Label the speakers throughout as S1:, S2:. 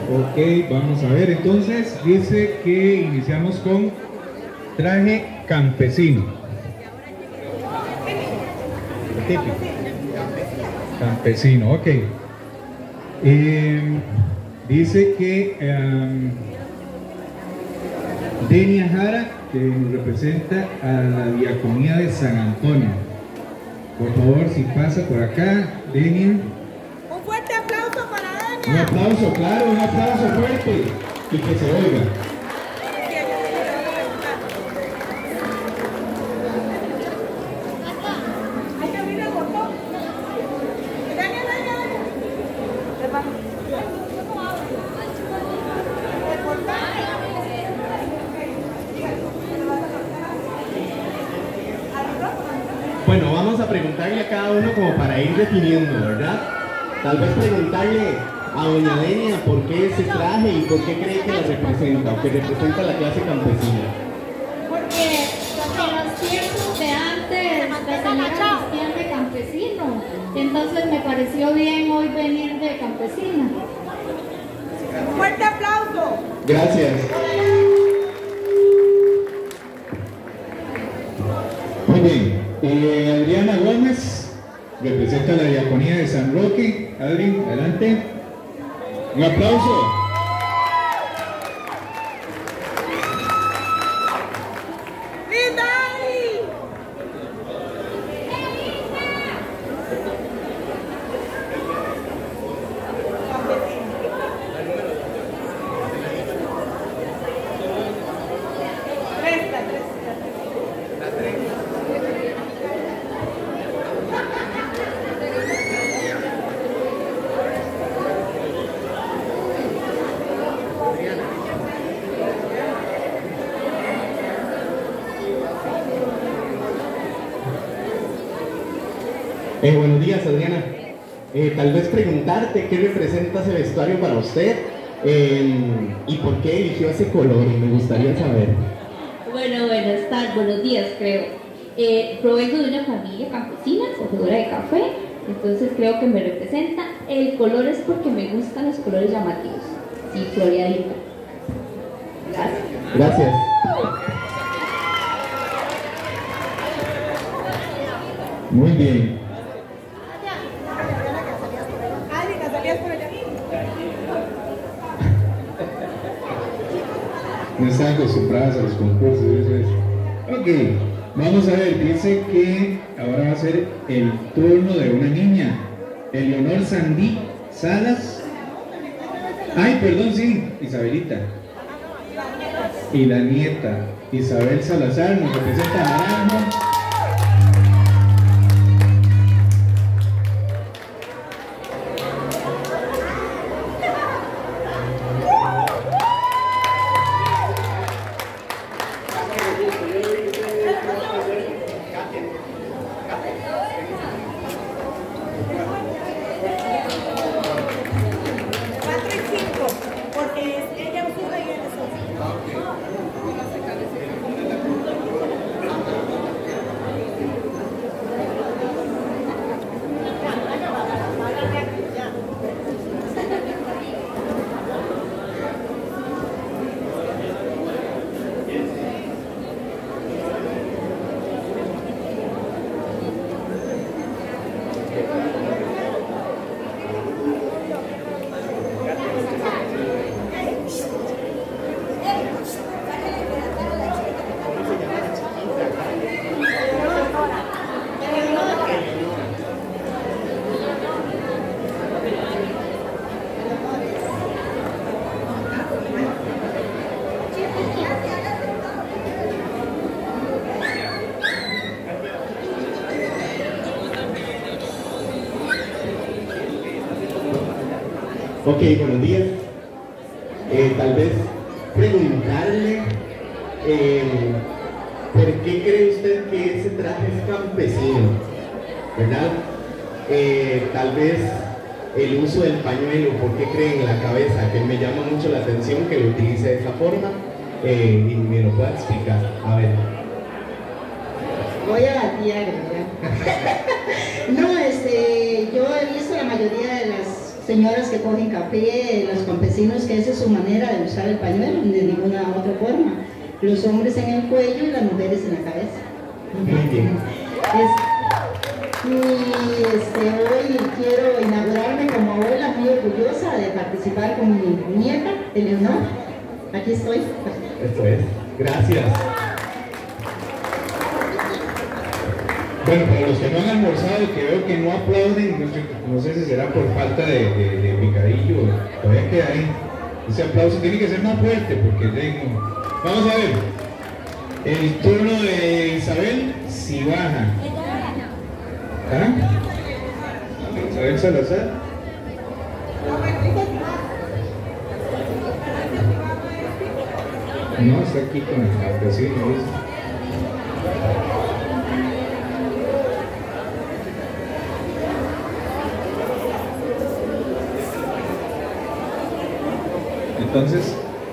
S1: Ok, vamos a ver, entonces dice que iniciamos con traje campesino. Típico. Campesino, ok. Dice que Denia Jara, que nos representa a la Diaconía de San Antonio. Por favor, si pasa por acá, Denia.
S2: Un fuerte aplauso para Denia.
S1: Un aplauso, claro, un aplauso fuerte y que se oiga.
S2: Hay que abrir el botón. Denia.
S3: Bueno, vamos a preguntarle a cada uno como para ir definiendo, ¿verdad? Tal vez preguntarle a doña Denia por qué ese traje y por qué cree que la representa o que representa a la clase campesina.
S4: Porque en los tiempos de antes la señora vestían de campesino, entonces me pareció bien hoy venir de campesina.
S2: Un fuerte aplauso.
S3: Gracias.
S1: Muy bien, Adriana Gómez representa la Diaconía de San Roque. Adri, adelante. Un aplauso.
S3: Buenos días, Adriana. Tal vez preguntarte qué representa ese vestuario para usted y por qué eligió ese color, me gustaría saber.
S4: Bueno, buenas tardes, buenos días creo. Provengo de una familia campesina, cogedora de café, entonces creo que me representa. El color es porque me gustan los colores llamativos. Sí, floreadito. Gracias.
S3: Gracias.
S1: Muy bien. No están acostumbradas a los concursos, eso es. Ok, vamos a ver, dice que ahora va a ser el turno de una niña, Eleonor Sandí Salas. Ay, perdón, sí, Isabelita. Y la nieta, Isabel Salazar, nos representa a Naranjo.
S3: Ok, buenos días. Tal vez preguntarle ¿por qué cree usted que ese traje es campesino? ¿Verdad? Tal vez el uso del pañuelo, ¿por qué cree en la cabeza? Que me llama mucho la atención que lo utilice de esa forma y me lo pueda explicar. A ver.
S5: Voy a la tía, ¿verdad? No, yo he visto la mayoría de las señoras que cogen café, los campesinos que esa es su manera de usar el pañuelo, de ninguna otra forma. Los hombres en el cuello y las mujeres en la cabeza.
S3: Muy bien.
S5: Hoy quiero inaugurarme como abuela, muy orgullosa de participar con mi nieta, Eleonor. Aquí estoy.
S3: Esto es. Gracias.
S1: Bueno, para los que no han almorzado, que veo que no aplauden, no sé si será por falta de picadillo, todavía queda ahí. Ese aplauso tiene que ser más fuerte porque tengo. Vamos a ver. El turno de Isabel, si baja. ¿Ah? Isabel Salazar. No, está aquí con el campesino. Entonces,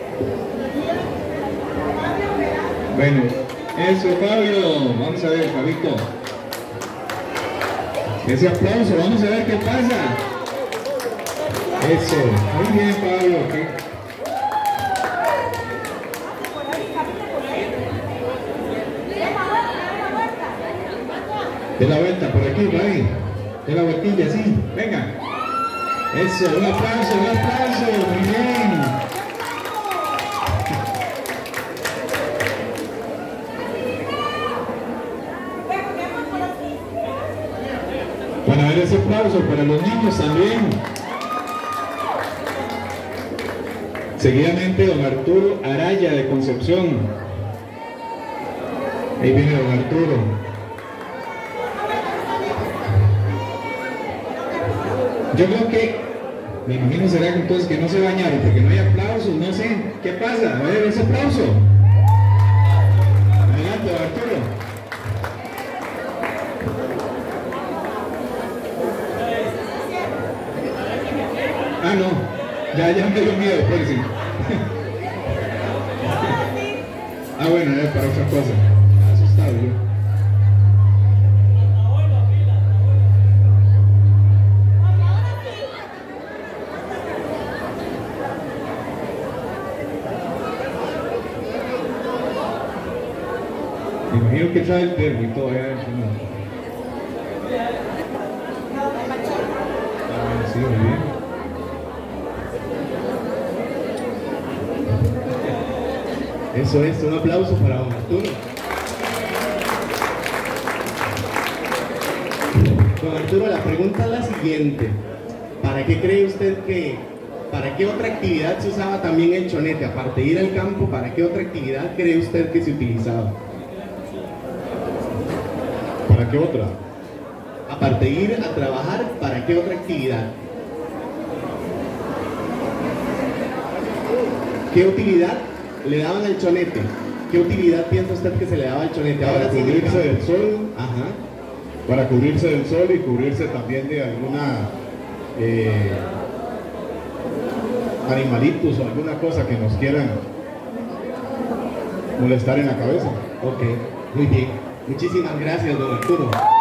S1: bueno, eso, Fabio. Vamos a ver, Fabito. Ese aplauso, vamos a ver qué pasa. Eso, muy bien, Fabio. ¿Qué? De la vuelta, por aquí, por ahí. De la vueltilla, sí. Venga. Eso, un aplauso, muy bien. Bueno, a ver ese aplauso para los niños también. Seguidamente, don Arturo Araya de Concepción. Ahí viene don Arturo. Yo creo que, me imagino será que entonces que no se bañaron porque no hay aplausos, no sé, ¿qué pasa? A ver, ese aplauso. Adelante, don Arturo. Ah, no, ya me dio miedo, espérense. Ah, bueno, era para otra cosa. Asustado yo. Me imagino que trae el perro y todo allá adentro, ¿no? Ah, bueno, sí, muy bien.
S3: Eso es, un aplauso para don Arturo. Don Arturo, la pregunta es la siguiente. ¿Para qué cree usted para qué otra actividad se usaba también el chonete? Aparte de ir al campo, ¿para qué otra actividad cree usted que se utilizaba?
S6: ¿Para qué otra?
S3: Aparte de ir a trabajar, ¿para qué otra actividad? ¿Qué utilidad le daban al chonete? ¿Qué utilidad piensa usted que se le daba al chonete?
S6: Para cubrirse del sol.
S3: Ajá.
S6: Para cubrirse del sol y cubrirse también de alguna animalitos o alguna cosa que nos quieran molestar en la cabeza.
S3: Ok, muy bien. Muchísimas gracias, don Arturo.